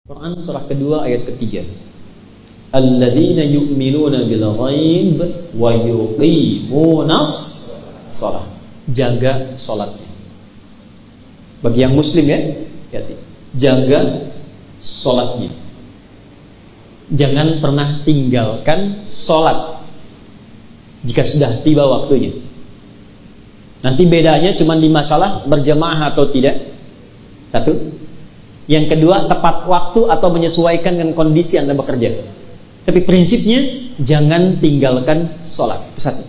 Quran surah kedua ayat ketiga. Alladzina yu'minuna bil ghaib wa yuqimunas shalah. Jaga salatnya. Bagi yang muslim ya, hati. Jaga salatnya. Jangan pernah tinggalkan salat jika sudah tiba waktunya. Nanti bedanya cuma di masalah berjamaah atau tidak. Satu. Yang kedua, tepat waktu atau menyesuaikan dengan kondisi Anda bekerja. Tapi prinsipnya, jangan tinggalkan sholat. Itu satu.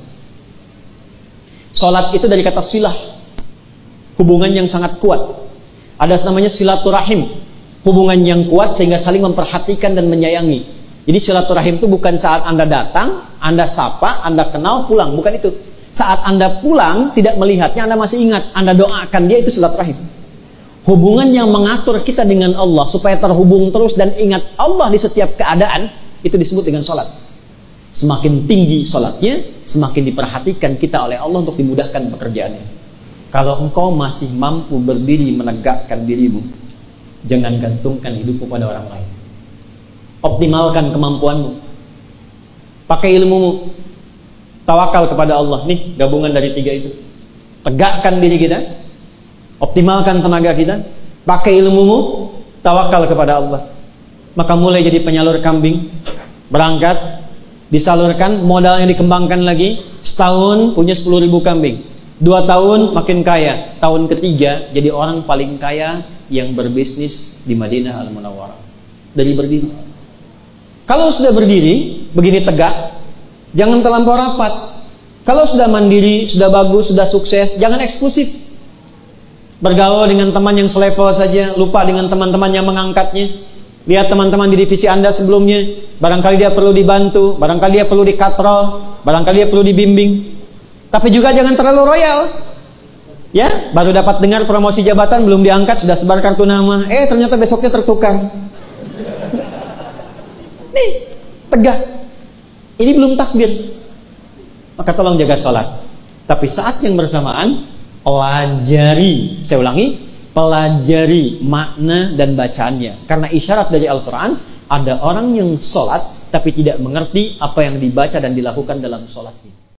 Sholat itu dari kata silah. Hubungan yang sangat kuat. Ada namanya silaturahim. Hubungan yang kuat sehingga saling memperhatikan dan menyayangi. Jadi silaturahim itu bukan saat Anda datang, Anda sapa, Anda kenal, pulang. Bukan itu. Saat Anda pulang, tidak melihatnya, Anda masih ingat. Anda doakan dia, itu silaturahim. Hubungan yang mengatur kita dengan Allah supaya terhubung terus dan ingat Allah di setiap keadaan, itu disebut dengan sholat. Semakin tinggi sholatnya, semakin diperhatikan kita oleh Allah untuk dimudahkan pekerjaannya. Kalau engkau masih mampu berdiri menegakkan dirimu, jangan gantungkan hidupmu pada orang lain. Optimalkan kemampuanmu. Pakai ilmumu. Tawakal kepada Allah. Nih gabungan dari tiga itu. Tegakkan diri kita. Optimalkan tenaga kita, pakai ilmumu, tawakal kepada Allah. Maka mulai jadi penyalur kambing, berangkat, disalurkan, modalnya dikembangkan lagi, setahun punya 10.000 kambing, 2 tahun makin kaya, tahun ketiga jadi orang paling kaya yang berbisnis di Madinah Al-Munawwarah. Dari berdiri. Kalau sudah berdiri, begini tegak, jangan terlampau rapat. Kalau sudah mandiri, sudah bagus, sudah sukses, jangan eksklusif. Bergaul dengan teman yang selevel saja, lupa dengan teman-teman yang mengangkatnya. Lihat teman-teman di divisi Anda sebelumnya, barangkali dia perlu dibantu, barangkali dia perlu dikatrol, barangkali dia perlu dibimbing. Tapi juga jangan terlalu royal. Ya, baru dapat dengar promosi jabatan, belum diangkat, sudah sebar kartu nama. Ternyata besoknya tertukar. Nih, tegak. Ini belum takbir. Maka tolong jaga sholat. Tapi saat yang bersamaan, pelajari, saya ulangi, pelajari makna dan bacaannya. Karena isyarat dari Al-Quran, ada orang yang sholat tapi tidak mengerti apa yang dibaca dan dilakukan dalam sholatnya.